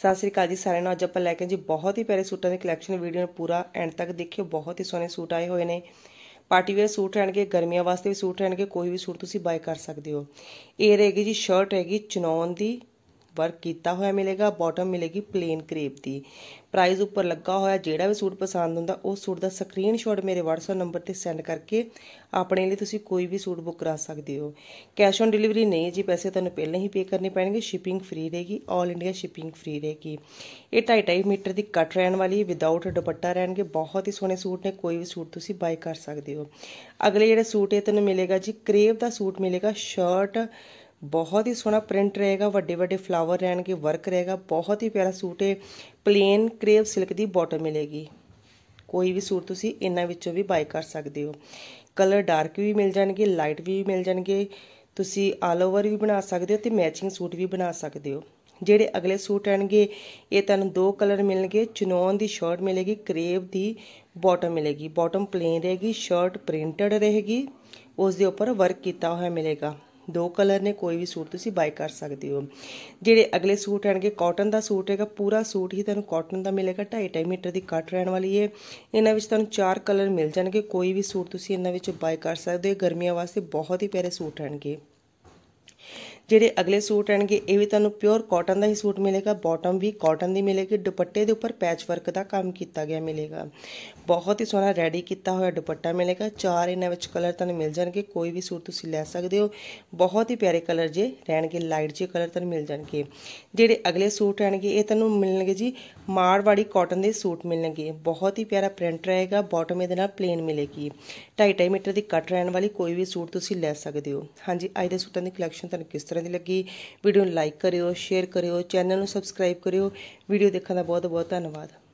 सत श्री अकाल जी सारे अज आप लैके जी बहुत ही प्यारे सूटों की कलैक्शन वीडियो पूरा एंड तक देखियो। बहुत ही सोहने सूट आए हुए ने, पार्टी वेयर सूट रहने, गर्मियों वास्ते भी सूट रहने, कोई भी सूट तुसी बाय कर सकते हो। ये रहेगी जी शर्ट हैगी चनौन की, वर्क किया हुआ मिलेगा, बॉटम मिलेगी प्लेन क्रेप की। प्राइस उपर लगा होया, जिहड़ा भी सूट पसंद होंदा उस सूट का स्क्रीनशॉट मेरे WhatsApp नंबर पर सेंड करके अपने लिए तुसी कोई भी सूट बुक करा सकते हो। कैश ऑन डिलीवरी नहीं जी, पैसे तुहानूं पहले ही पे करने पैणगे। शिपिंग फ्री रहेगी, ऑल इंडिया शिपिंग फ्री रहेगी। ये 2.5 मीटर की कट रहने वाली, विदाउट दुपट्टा रहने, बहुत ही सोहने सूट ने, कोई भी सूट तुसी बाय कर सकते हो। अगले जिहड़े सूट है तुहानूं मिलेगा जी क्रेप का सूट मिलेगा, शर्ट बहुत ही सोहना प्रिंट रहेगा, वड्डे वड्डे फ्लावर रहने, वर्क रहेगा, बहुत ही प्यारा सूट है। प्लेन क्रेप सिल्क की बॉटम मिलेगी। कोई भी सूट तुसी इन्हां विचों भी बाय कर सकते हो। कलर डार्क भी मिल जाएंगे, लाइट भी मिल जाएंगे, तुसी ऑल ओवर भी बना सकते हो तो मैचिंग सूट भी बना सकते हो। ਜਿਹੜੇ अगले सूट रहणगे ये तुहानूं 2 कलर मिलणगे। चनौन की शर्ट मिलेगी, क्रेप की बॉटम मिलेगी, बॉटम प्लेन रहेगी, शर्ट प्रिंटड रहेगी, उस दे उपर वर्क किया हुआ मिलेगा। 2 कलर ने, कोई भी सूट तुसी बाय कर सकते हो। ਜਿਹੜੇ अगले सूट रहणगे कॉटन का सूट हैगा, पूरा सूट ही तुहानूं कॉटन का मिलेगा, 2.5 मीटर की कट रहने वाली है। इन्हां विच तुहानूं 4 कलर मिल जाएंगे, कोई भी सूट तुसी इन्हां विच बाय कर सकते हो। गर्मियों वास्ते बहुत ही प्यारे सूट रहणगे। ਜਿਹੜੇ अगले सूट रहणगे ये भी तुहानूं प्योर कॉटन का ही सूट मिलेगा, बॉटम भी कॉटन की मिलेगी, दुपट्टे के उपर पैच वर्क का काम किया गया मिलेगा। बहुत ही सोहना रेडी किया हुआ दुपट्टा मिलेगा। 4 इन्हां विच कलर तुहानूं मिल जाएंगे, कोई भी सूट तुसीं लै सकते हो। बहुत ही प्यारे कलर जे रहणगे, लाइट जे कलर तुहानूं मिल जाएंगे। ਜਿਹੜੇ अगले सूट रहणगे ये तुहानूं मिलणगे जी मारवाड़ी कॉटन के सूट मिलणगे, बहुत ही प्यारा प्रिंट रहेगा, बॉटम इहदे नाल प्लेन मिलेगी, 2.5 मीटर की कट रहने वाली, कोई भी सूट तुसीं लै सकते हो। हाँ जी, अज दे सूटां दी कलैक्शन तुहानूं किस तरह की लगी, वीडियो लाइक करियो, शेयर करियो, चैनल नूं सबसक्राइब करियो। वीडियो देखने का बहुत बहुत धन्यवाद।